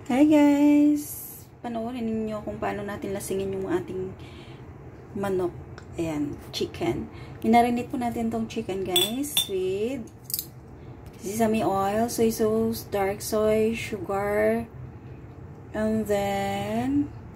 Hi guys! Panoorin ninyo kung paano natin lasingin yung ating manok. Ayan, chicken. Minarinate po natin tong chicken guys with sesame oil, soy sauce, dark soy, sugar, and then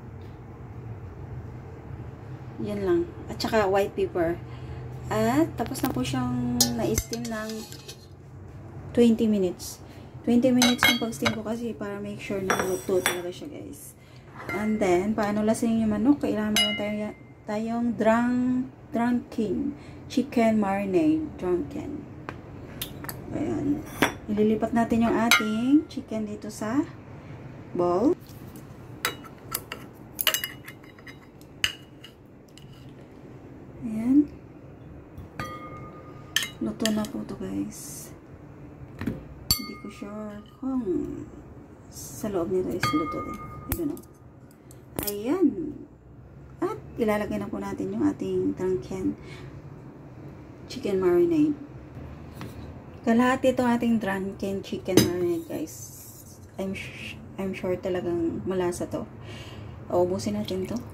yan lang. At saka white pepper. At tapos na po siyang na-steam ng 20 minutes. 20 minutes yung pag-steam ko kasi para make sure na luto talaga siya guys. And then, paano lasingin yung manok? Kailangan meron tayong drunken chicken marinade. Drunken. Ayan. Ililipat natin yung ating chicken dito sa bowl. Ayan. Luto na po to guys. Hindi ko sure kung sa loob nito is luto din. Ayan o. Ayan. At ilalagay na po natin yung ating drunken chicken marinade. Kalahati itong ating drunken chicken marinade guys. I'm sure talagang malasa to. Ubusin natin to.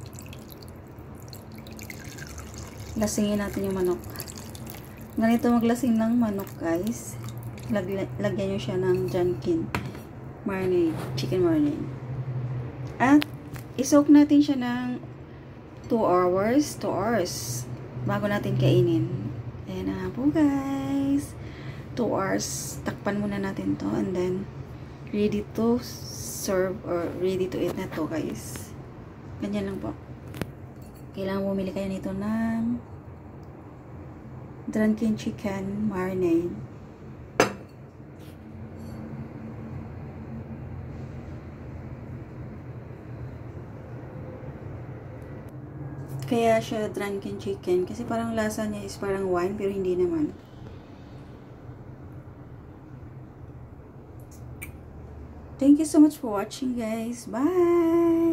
Lasingin natin yung manok. Ganito maglasing ng manok guys. Lagyan nyo siya ng drunken marinade, chicken marinade. At isoak natin siya ng 2 hours bago natin kainin. Ayan na po guys. 2 hours. Takpan muna natin to and then ready to serve or ready to eat na to guys. Ganyan lang po. Kailangan bumili kayo nito ng drunken chicken marinade. Kaya siya drunken chicken kasi parang lasa niya is parang wine pero hindi naman. Thank you so much for watching guys. Bye!